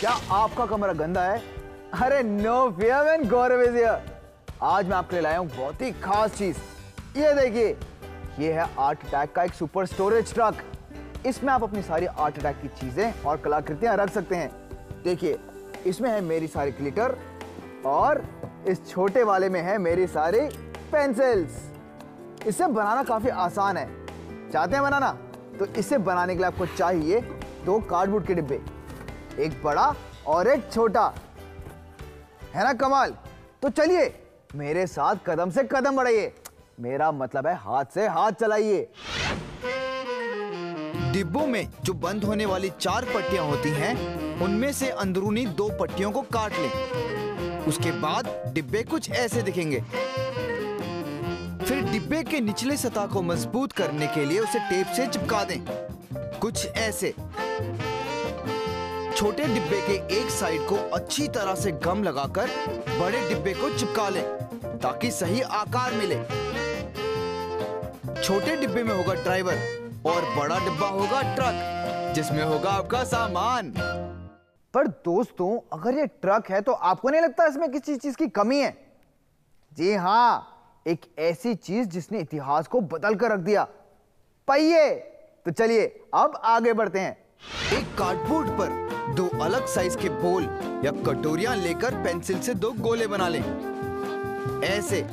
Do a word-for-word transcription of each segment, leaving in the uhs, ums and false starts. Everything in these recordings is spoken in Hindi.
क्या आपका कमरा गंदा है? अरे no fear man, Gaurav is here. आज मैं आपके लिए लाया हूं बहुत ही खास चीज। ये देखिए, ये है आर्ट अटैक का एक सुपर स्टोरेज ट्रक। इसमें आप अपनी सारी आर्ट अटैक की चीजें और कलाकृतियां रख सकते हैं। देखिए, इसमें है मेरी सारी ग्लिटर और इस छोटे वाले में है मेरी सारी पेंसिल्स। इसे बनाना काफी आसान है। चाहते हैं बनाना? तो इसे बनाने के लिए आपको चाहिए दो कार्डबोर्ड के डिब्बे, एक बड़ा और एक छोटा। है ना कमाल? तो चलिए मेरे साथ कदम से कदम बढ़ाइए, मेरा मतलब है हाथ से हाथ चलाइए। डिब्बों में जो बंद होने वाली चार पट्टियां होती हैं, उनमें से अंदरूनी दो पट्टियों को काट लें। उसके बाद डिब्बे कुछ ऐसे दिखेंगे। फिर डिब्बे के निचले सतह को मजबूत करने के लिए उसे टेप से चिपका दें, कुछ ऐसे। छोटे डिब्बे के एक साइड को अच्छी तरह से गम लगाकर बड़े डिब्बे को चिपका लें ताकि सही आकार मिले। छोटे डिब्बे में होगा ड्राइवर और बड़ा डिब्बा होगा ट्रक, जिसमें होगा आपका सामान। पर दोस्तों, अगर ये ट्रक है तो आपको नहीं लगता इसमें किसी चीज की कमी है? जी हाँ, एक ऐसी चीज जिसने इतिहास को बदल कर रख दिया, पहिए। तो चलिए अब आगे बढ़ते हैं। एक कार्डबोर्ड पर दो अलग साइज के बोल या कटोरियां लेकर पेंसिल से दो गोले बना लें, ऐसे।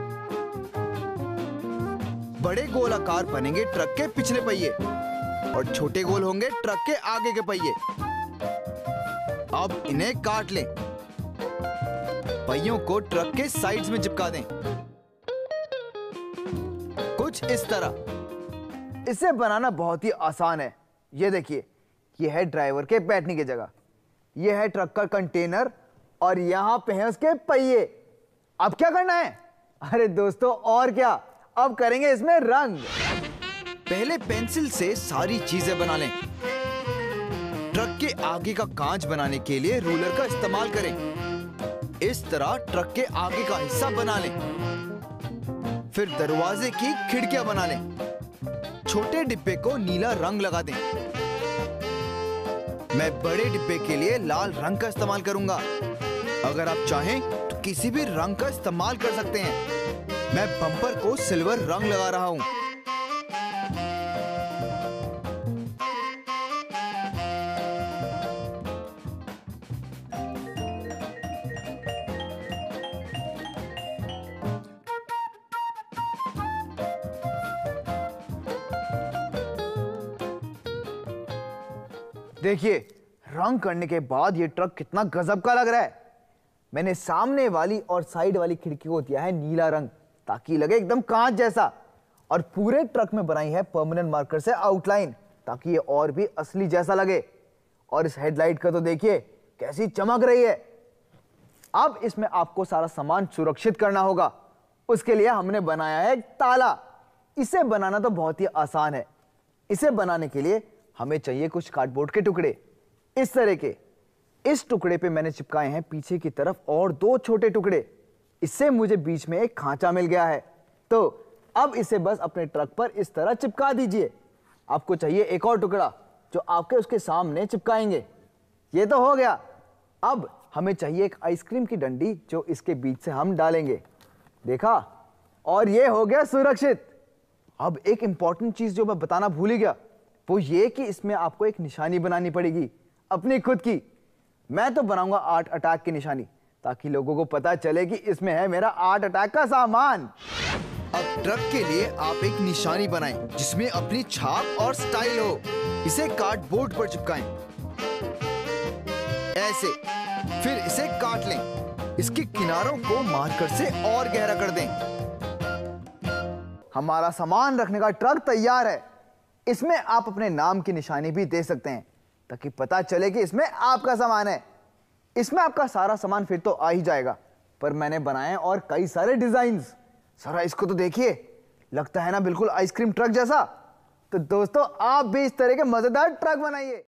बड़े गोल आकार बनेंगे ट्रक के पिछले पहिए और छोटे गोल होंगे ट्रक के आगे के पहिए। अब इन्हें काट लें। पहियों को ट्रक के साइड्स में चिपका दें, कुछ इस तरह। इसे बनाना बहुत ही आसान है। ये देखिए, ये है ड्राइवर के बैठने की जगह, ये है ट्रक का कंटेनर और यहां पे है उसके पहिए। अब क्या करना है? अरे दोस्तों, और क्या, अब करेंगे इसमें रंग। पहले पेंसिल से सारी चीजें बना लें। ट्रक के आगे का कांच बनाने के लिए रूलर का इस्तेमाल करें। इस तरह ट्रक के आगे का हिस्सा बना लें। फिर दरवाजे की खिड़कियां बना लें। छोटे डिब्बे को नीला रंग लगा दें। मैं बड़े डिब्बे के लिए लाल रंग का इस्तेमाल करूंगा। अगर आप चाहें तो किसी भी रंग का इस्तेमाल कर सकते हैं। मैं बम्पर को सिल्वर रंग लगा रहा हूं। देखिए, रंग करने के बाद ये ट्रक कितना गजब का लग रहा है। मैंने सामने वाली और साइड वाली खिड़की को दिया है नीला रंग ताकि लगे एकदम कांच जैसा, और पूरे ट्रक में बनाई है परमानेंट मार्कर से आउटलाइन ताकि ये और भी असली जैसा लगे। और इस हेडलाइट का तो देखिए कैसी चमक रही है। अब इसमें आपको सारा सामान सुरक्षित करना होगा। उसके लिए हमने बनाया है एक ताला। इसे बनाना तो बहुत ही आसान है। इसे बनाने के लिए हमें चाहिए कुछ कार्डबोर्ड के टुकड़े, इस तरह के। इस टुकड़े पे मैंने चिपकाए हैं पीछे की तरफ और दो छोटे टुकड़े। इससे मुझे बीच में एक खांचा मिल गया है। तो अब इसे बस अपने ट्रक पर इस तरह चिपका दीजिए। आपको चाहिए एक और टुकड़ा जो आपके उसके सामने चिपकाएंगे। ये तो हो गया। अब हमें चाहिए एक आइसक्रीम की डंडी जो इसके बीच से हम डालेंगे। देखा? और ये हो गया सुरक्षित। अब एक इंपॉर्टेंट चीज जो मैं बताना भूल ही गया, वो ये कि इसमें आपको एक निशानी बनानी पड़ेगी, अपनी खुद की। मैं तो बनाऊंगा आर्ट अटैक की निशानी ताकि लोगों को पता चले कि इसमें है मेरा आर्ट अटैक का सामान। अब ट्रक के लिए आप एक निशानी बनाएं जिसमें अपनी छाप और स्टाइल हो। इसे कार्डबोर्ड पर चिपकाएं, ऐसे। फिर इसे काट लें। इसके किनारों को मार्कर से और गहरा कर दें। हमारा सामान रखने का ट्रक तैयार है। इसमें आप अपने नाम की निशानी भी दे सकते हैं ताकि पता चले कि इसमें आपका सामान है। इसमें आपका सारा सामान फिर तो आ ही जाएगा, पर मैंने बनाए हैं और कई सारे डिजाइन्स। सारा इसको तो देखिए, लगता है ना बिल्कुल आइसक्रीम ट्रक जैसा। तो दोस्तों, आप भी इस तरह के मजेदार ट्रक बनाइए।